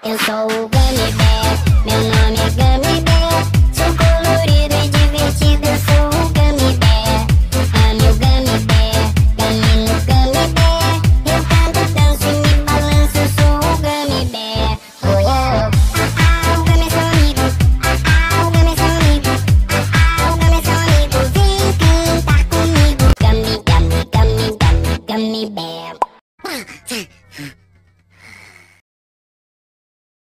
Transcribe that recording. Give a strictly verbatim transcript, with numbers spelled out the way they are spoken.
Eu sou o Gummy Bear, meu nome é Gummy